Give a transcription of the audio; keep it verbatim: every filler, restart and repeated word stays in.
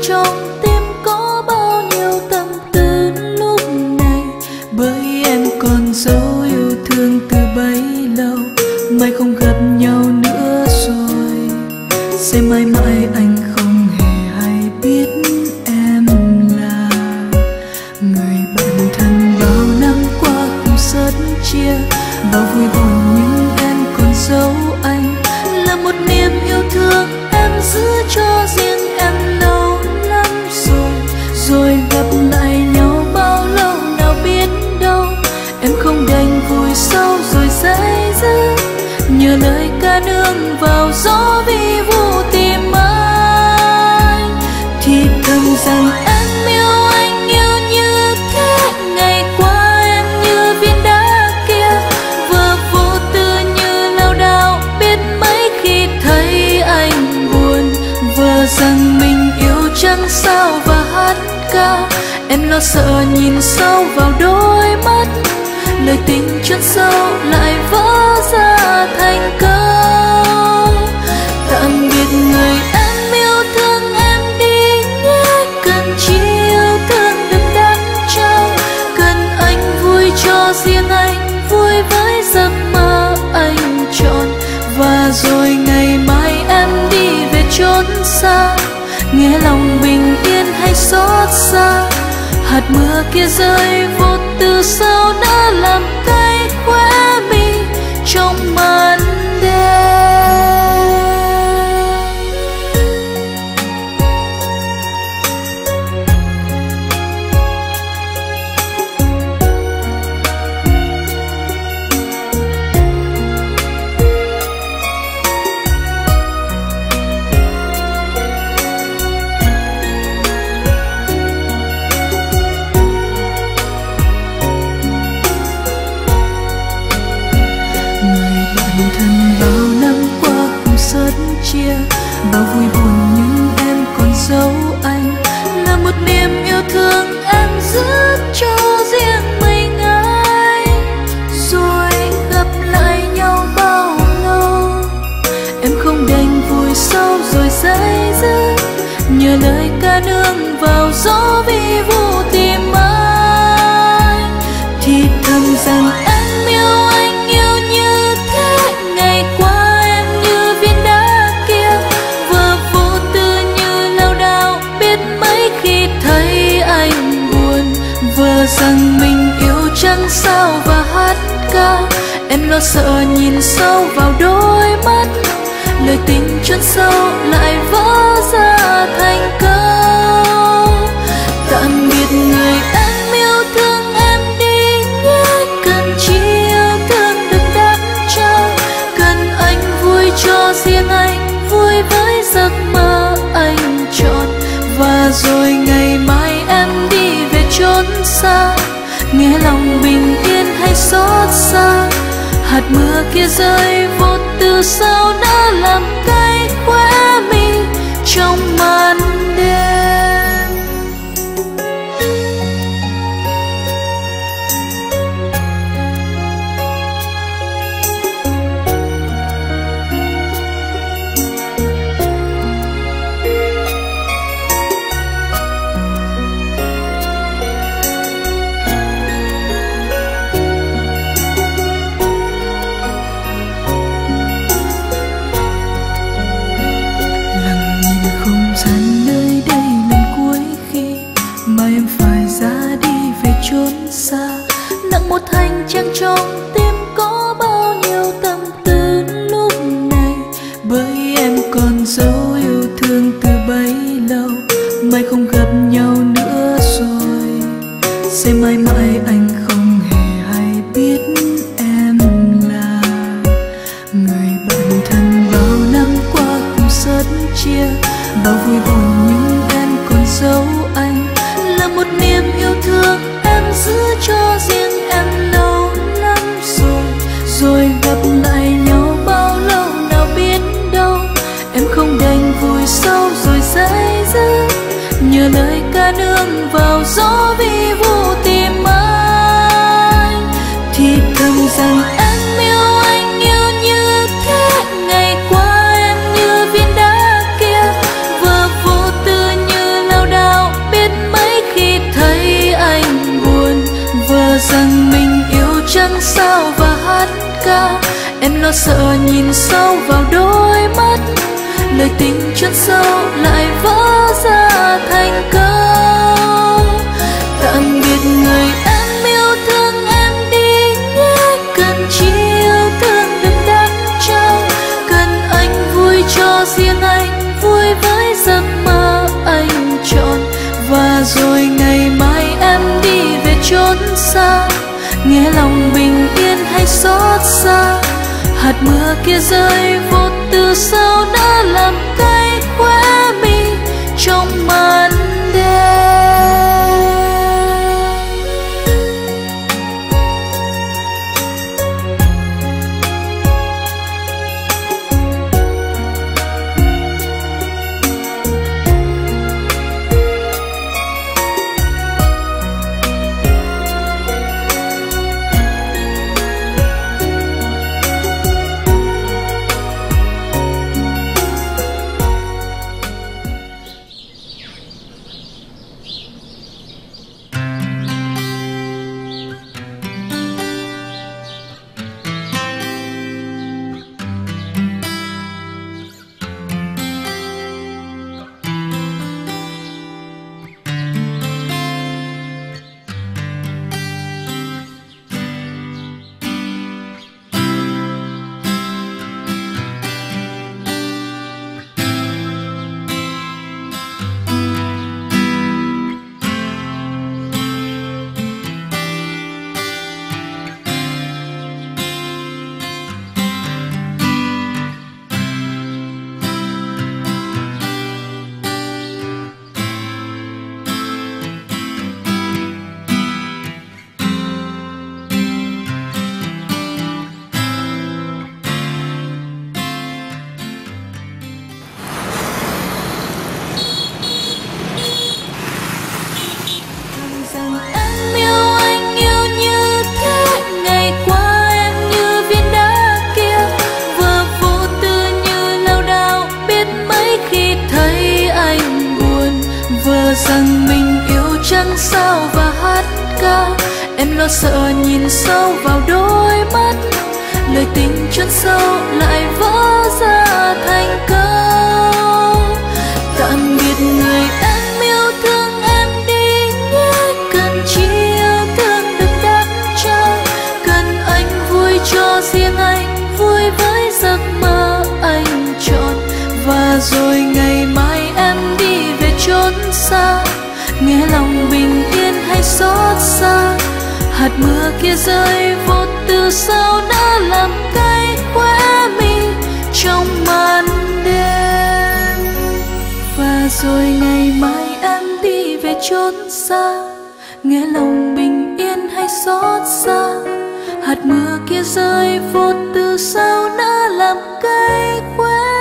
trong tim có bao nhiêu tâm tư lúc này, bởi em còn dấu yêu thương từ bấy lâu, mai không gặp nhau nữa rồi. Sẽ mãi mãi anh không hề hay biết em là người bạn thân bao năm qua cùng rất chia, bao vui buồn nhưng em còn dấu anh, là một niềm yêu thương em giữ cho riêng em lâu lắm rồi. Rồi gặp lại nhau bao lâu nào biết đâu, em không đành vùi sâu rồi dây dứt, nhờ lời ca nương vào gió vi vu tìm anh. Thì thầm rằng em yêu anh yêu như thế, ngày qua em như viên đá kia, vừa vô tư như lao đao, biết mấy khi thấy anh buồn, vừa rằng mình yêu chẳng sao và hát ca. Em lo sợ nhìn sâu vào đôi mắt, lời tình chân sâu lại vỡ ra thành câu. Tạm biệt người em yêu thương em đi nhé, cần chỉ yêu thương đừng đắn trao, cần anh vui cho riêng anh, vui với giấc mơ anh chọn. Và rồi ngày mai em đi về chốn xa, nghe lòng bình yên hay xót xa, hạt mưa kia rơi vô tư sao đã làm cay khóe mi trong màn đêm. Thân bao năm qua cùng rất chia, bao vui buồn nhưng em còn dấu anh, là một niềm yêu thương em giữ cho riêng mình anh. Rồi gặp lại nhau bao lâu, em không đành vùi sâu rồi dây dứt, nhờ lời ca nương vào gió vi vu tìm anh. Thì thầm rằng em yêu anh yêu như thế, ngày qua em như viên đá kia, vừa vô tư như lao đao, biết mấy khi thấy anh buồn, vừa rằng mình yêu chẳng sao và hát ca. Em lo sợ nhìn sâu vào đôi mắt, lời tình chân sâu lại vỡ ra thành câu. Tạm biệt người em yêu thương em đi nhé, cần chỉ yêu thương đừng đắn trao, cần anh vui cho riêng anh, vui với giấc mơ anh chọn. Và rồi ngày mai em đi về chốn xa, nghe lòng bình yên hay xót xa, hạt mưa kia rơi vô tư sao đã làm cay khóe mi trong màn đêm. Nặng một hành trang trong tim có bao nhiêu tâm tư lúc này, bởi em còn dấu yêu thương từ bấy lâu, mai không gặp nhau nữa rồi. Sẽ mãi mãi anh không hề hay biết em là người bạn thân bao năm qua cùng rất chia, bao vui buồn nhưng em còn dấu anh, là một niềm yêu thương em giữ cho riêng em lâu lắm rồi. Rồi gặp lại nhau bao lâu nào biết đâu, em không đành vùi sâu rồi dây dứt, nhờ lời ca nương vào gió vi vu tìm anh. Thì thầm rằng em yêu anh yêu như thế, ngày qua em như viên đá kia, vừa vô tư như lao trăng sao và hát ca. Em lo sợ nhìn sâu vào đôi mắt, lời tình chân sâu lại vỡ ra thành câu. Tạm biệt người em yêu thương em đi nhé, cần chỉ yêu thương đừng đắn trao. Cần anh vui cho riêng anh, vui với giấc mơ anh chọn. Và rồi ngày mai em đi về chốn xa, nghe lòng bình yên hay xót xa. Hạt mưa kia rơi vô từ sao đã làm cay khóe mi trong màn đêm. Rằng mình yêu trăng sao và hát ca. Em lo sợ nhìn sâu vào đôi mắt, lời tình chân sâu lại vỡ ra thành câu. Tạm biệt người em yêu thương em đi nhé, cần chỉ yêu thương đừng đắn trao. Cần anh vui cho riêng anh, vui với giấc mơ anh chọn. Và rồi ngày mai em đi về chốn xa, nghe lòng bình yên hay xót xa. Hạt mưa kia rơi vô từ sao đã làm cay khóe mi trong màn đêm. Và rồi ngày mai em đi về chốn xa, nghe lòng bình yên hay xót xa. Hạt mưa kia rơi vô từ sao đã làm cay khóe